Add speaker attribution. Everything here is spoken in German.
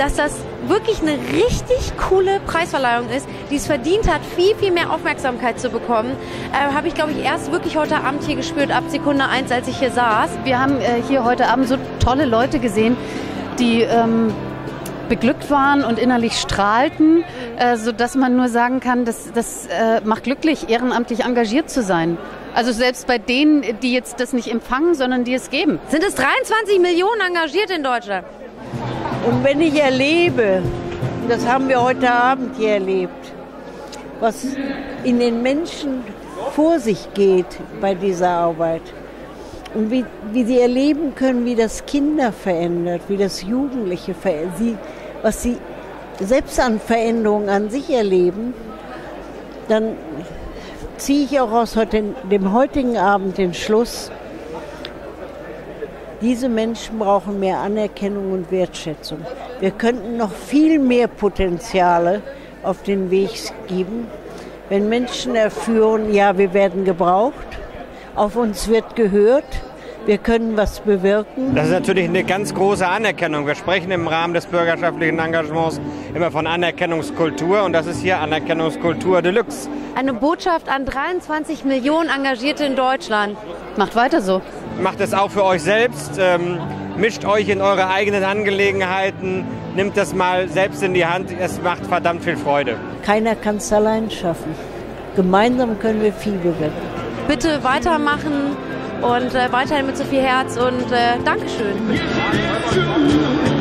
Speaker 1: dass das wirklich eine richtig coole Preisverleihung ist, die es verdient hat, viel, viel mehr Aufmerksamkeit zu bekommen. Habe ich, glaube ich, erst wirklich heute Abend hier gespürt, ab Sekunde 1, als ich hier saß.
Speaker 2: Wir haben hier heute Abend so tolle Leute gesehen, die beglückt waren und innerlich strahlten, sodass man nur sagen kann, das macht glücklich, ehrenamtlich engagiert zu sein. Also selbst bei denen, die jetzt das nicht empfangen, sondern die es geben.
Speaker 1: Sind es 23 Millionen engagiert in Deutschland?
Speaker 3: Und wenn ich erlebe, und das haben wir heute Abend hier erlebt, was in den Menschen vor sich geht bei dieser Arbeit und wie sie erleben können, wie das Kinder verändert, wie das Jugendliche verändert, was sie selbst an Veränderungen an sich erleben, dann ziehe ich auch aus dem heutigen Abend den Schluss, diese Menschen brauchen mehr Anerkennung und Wertschätzung. Wir könnten noch viel mehr Potenziale auf den Weg geben, wenn Menschen erführen, ja, wir werden gebraucht, auf uns wird gehört, wir können was bewirken.
Speaker 4: Das ist natürlich eine ganz große Anerkennung. Wir sprechen im Rahmen des bürgerschaftlichen Engagements immer von Anerkennungskultur und das ist hier Anerkennungskultur Deluxe.
Speaker 1: Eine Botschaft an 23 Millionen Engagierte in Deutschland.
Speaker 2: Macht weiter so.
Speaker 4: Macht es auch für euch selbst, mischt euch in eure eigenen Angelegenheiten, nimmt das mal selbst in die Hand, es macht verdammt viel Freude.
Speaker 3: Keiner kann es allein schaffen. Gemeinsam können wir viel bewirken.
Speaker 1: Bitte weitermachen und weiterhin mit so viel Herz und Dankeschön.